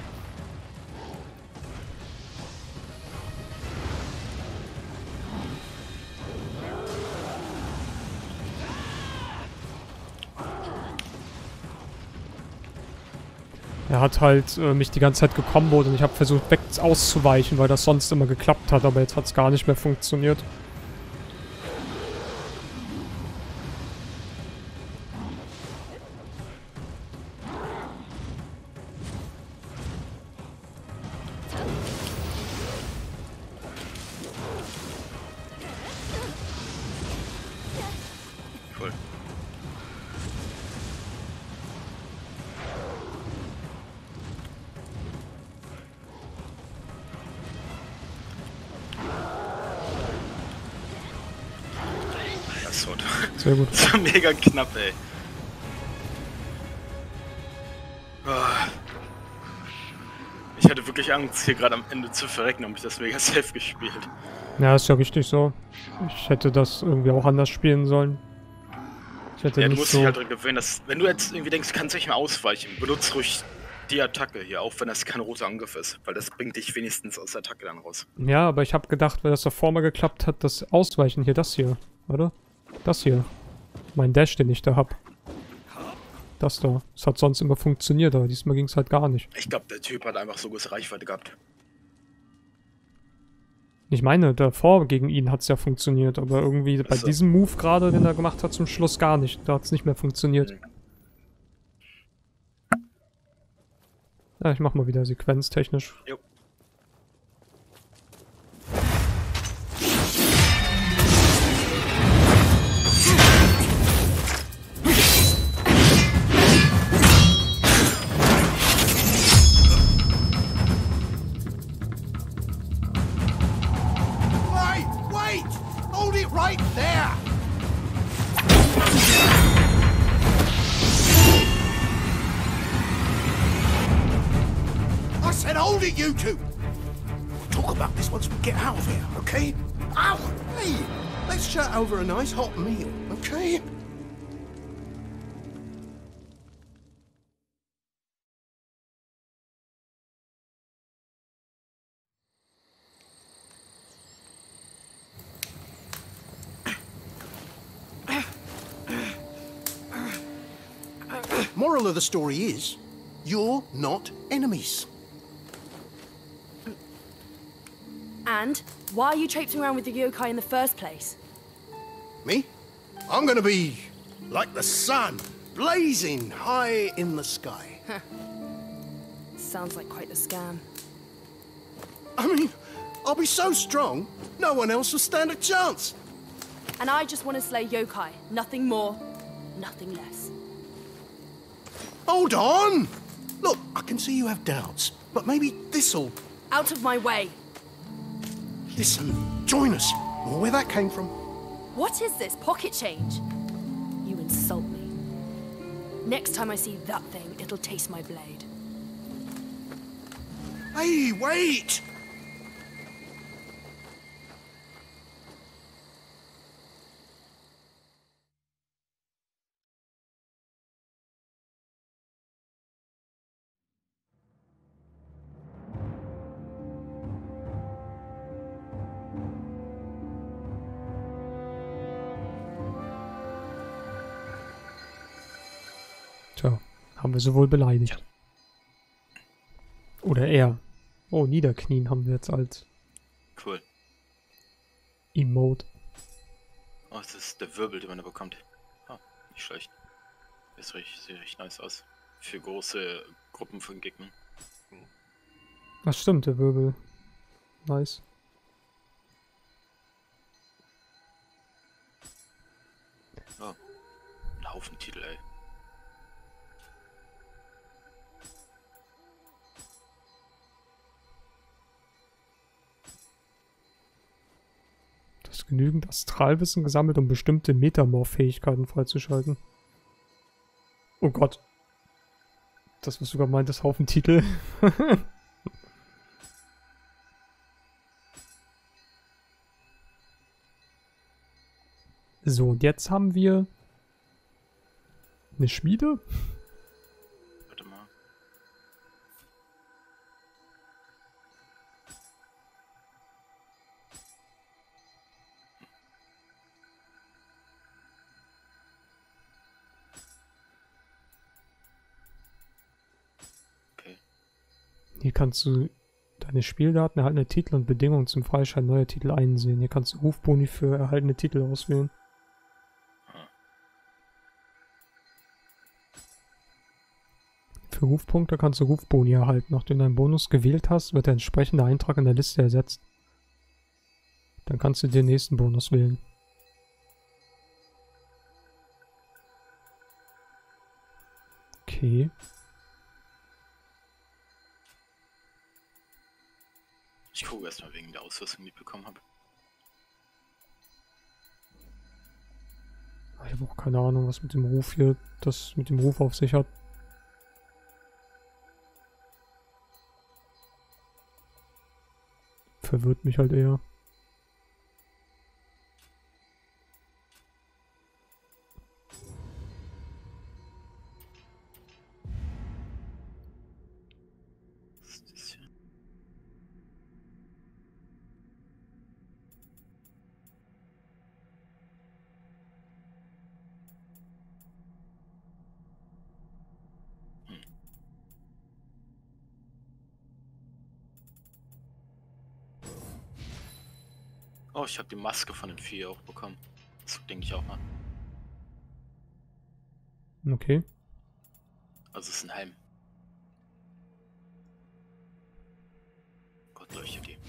Er hat halt äh, mich die ganze Zeit gekombot und ich habe versucht weg auszuweichen, weil das sonst immer geklappt hat, aber jetzt hat es gar nicht mehr funktioniert. Cool. Das war Sehr gut. das war mega knapp, ey. Ah. Ich hatte wirklich Angst, hier gerade am Ende zu verrecken, habe ich das mega safe gespielt. Ja, ist ja richtig so. Ich hätte das irgendwie auch anders spielen sollen. Ich hätte Ja, du nicht musst so... dich halt dran gewöhnen, dass, wenn du jetzt irgendwie denkst, du kannst nicht mehr ausweichen, benutzt ruhig die Attacke hier, auch wenn das kein roter Angriff ist, weil das bringt dich wenigstens aus der Attacke dann raus. Ja, aber ich habe gedacht, weil das davor mal geklappt hat, das Ausweichen hier, das hier, oder? Das hier. Mein Dash, den ich da hab. Das da. Das hat sonst immer funktioniert, aber diesmal ging es halt gar nicht. Ich glaube, der Typ hat einfach so große Reichweite gehabt. Ich meine, davor gegen ihn hat es ja funktioniert, aber irgendwie bei so. diesem Move gerade, den er gemacht hat, zum Schluss gar nicht. Da hat es nicht mehr funktioniert. Mhm. Ja, ich mach mal wieder sequenztechnisch. Jo. Wait! Wait! Hold it right there! I said hold it, you two! We'll talk about this once we get out of here, okay? Ow! Hey! Let's chat over a nice hot meal, okay? Moral of the story is, you're not enemies. And why are you traipsing around with the yokai in the first place? Me? I'm gonna be like the sun, blazing high in the sky. Sounds like quite the scam. I mean, I'll be so strong, no one else will stand a chance. And I just want to slay yokai. Nothing more, nothing less. Hold on! Look, I can see you have doubts, but maybe this'll... Out of my way! Listen, join us. Or where that came from. What is this, pocket change? You insult me. Next time I see that thing, it'll taste my blade. Hey, wait! Tja, haben wir sie wohl beleidigt. Oder er. Oh, niederknien haben wir jetzt als Cool. Emote. Oh, das ist der Wirbel, den man da bekommt. Ah, nicht schlecht. Das riecht, sieht richtig nice aus. Für große Gruppen von Gegnern. Das stimmt, der Wirbel. Nice. Oh, ein Haufen Titel, ey. Du hast genügend Astralwissen gesammelt, um bestimmte Metamorph-Fähigkeiten freizuschalten. Oh Gott. Das, was du gerade meintest, Haufen Titel. So, und jetzt haben wir eine Schmiede. Warte mal. Okay. Hier kannst du deine Spieldaten, erhaltene Titel und Bedingungen zum Freischalten neuer Titel einsehen. Hier kannst du Rufboni für erhaltene Titel auswählen. Für Rufpunkte kannst du Rufboni erhalten. Nachdem du einen Bonus gewählt hast, wird der entsprechende Eintrag in der Liste ersetzt. Dann kannst du den nächsten Bonus wählen. Okay. Ich gucke erstmal wegen der Ausrüstung, die ich bekommen habe. Ich habe auch keine Ahnung, was mit dem Ruf hier, das mit dem Ruf auf sich hat. Verwirrt mich halt eher. Was ist das hier? Oh, ich habe die Maske von dem Vieh auch bekommen. Das denke ich auch mal. Okay. Also es ist ein Helm. Gott leuchtet die.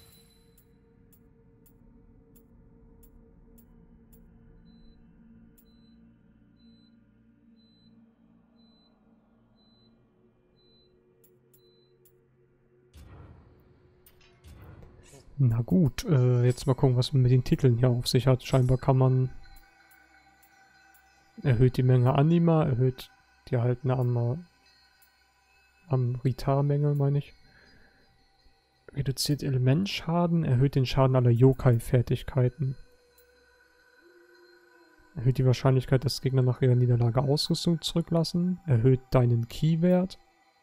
Na gut, äh, jetzt mal gucken, was man mit den Titeln hier auf sich hat. Scheinbar kann man... Erhöht die Menge Anima, erhöht die erhaltene Am Amrita-Menge, meine ich. Reduziert Elementschaden, erhöht den Schaden aller Yokai-Fertigkeiten. Erhöht die Wahrscheinlichkeit, dass Gegner nach ihrer Niederlage Ausrüstung zurücklassen. Erhöht deinen Key-Wert.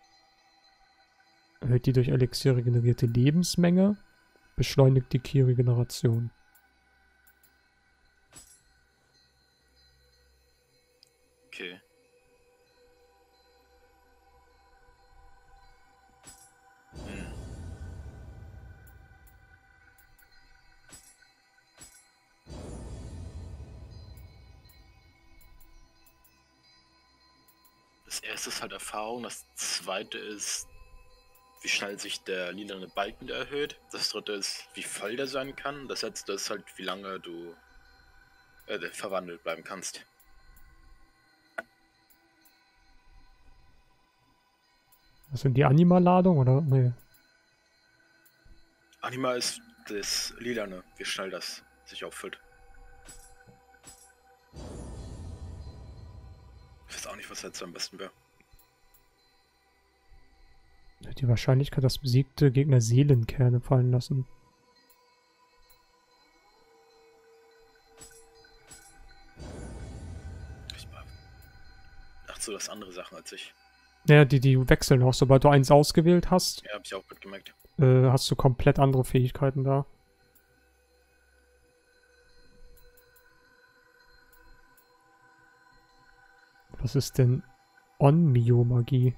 Erhöht die durch Elixiere generierte Lebensmenge. Beschleunigt die Key-Regeneration. Okay. Hm. Das erste ist halt Erfahrung, das zweite ist, wie schnell sich der lilane Balken erhöht. Das dritte ist, wie voll der sein kann. Das letzte ist halt, wie lange du äh, verwandelt bleiben kannst. Was sind die Anima-Ladung oder? Nee. Anima ist das Lilane, wie schnell das sich auffüllt. Ich weiß auch nicht, was jetzt am besten wäre. Die Wahrscheinlichkeit, dass besiegte Gegner Seelenkerne fallen lassen. Ach so, das andere Sachen als ich. Ja, die, die wechseln auch. Sobald du eins ausgewählt hast, Ja, hab ich auch gut gemerkt. äh, hast du komplett andere Fähigkeiten da. Was ist denn Onmyo-Magie?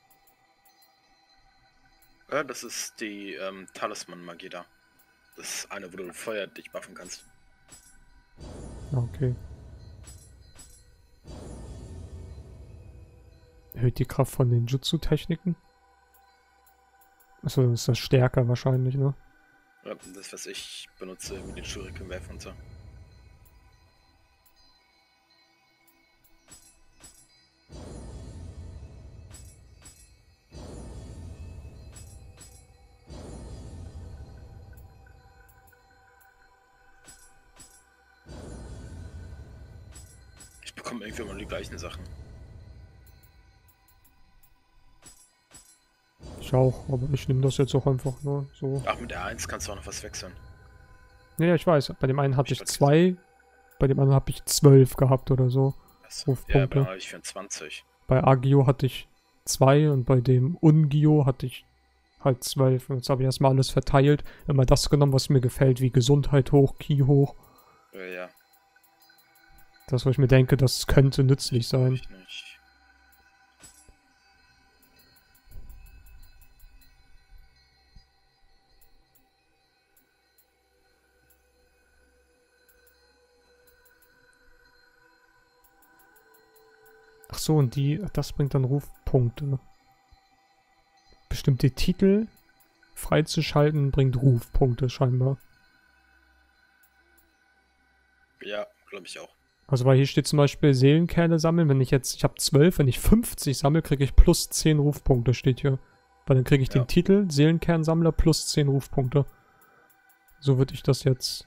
Ja, das ist die ähm, Talisman-Magie da. Das ist eine, wo du Feuer dich buffen kannst. Okay. Erhöht die Kraft von den Jutsu-Techniken? Achso, ist das stärker wahrscheinlich, ne? Ja, das, was ich benutze mit den Shuriken-Werfen und so. Ich bekomme irgendwie immer die gleichen Sachen. Ich auch, aber ich nehme das jetzt auch einfach nur so. Ach, mit R eins kannst du auch noch was wechseln. Ja, ja, ich weiß. Bei dem einen hatte Ich ich zwei, bei dem anderen habe ich zwölf gehabt oder so. Achso, ja, Rufpunkte. bei habe ich vierundzwanzig. Bei Agio hatte ich zwei und bei dem Ungio hatte ich halt zwölf. Und jetzt habe ich erstmal alles verteilt. Immer das genommen, was mir gefällt, wie Gesundheit hoch, Ki hoch. Ja, ja. Das, wo ich mir denke, das könnte nützlich sein. Ich nicht. Ach so, und die, das bringt dann Rufpunkte. Bestimmte Titel freizuschalten bringt Rufpunkte scheinbar. Ja, glaube ich auch. Also weil hier steht zum Beispiel Seelenkerne sammeln. Wenn ich jetzt, ich habe zwölf, wenn ich fünfzig sammle, kriege ich plus zehn Rufpunkte, steht hier. Weil dann kriege ich Ja. den Titel Seelenkernsammler plus zehn Rufpunkte. So würde ich das jetzt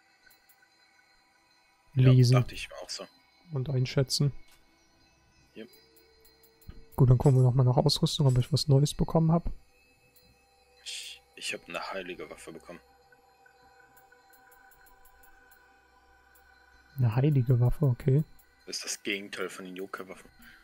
lesen Ja, dachte ich mir auch so. und einschätzen. Yep. Gut, dann gucken wir nochmal nach Ausrüstung, ob ich was Neues bekommen habe. Ich, ich habe eine heilige Waffe bekommen. Eine heilige Waffe, okay. Das ist das Gegenteil von den Yokai-Waffen.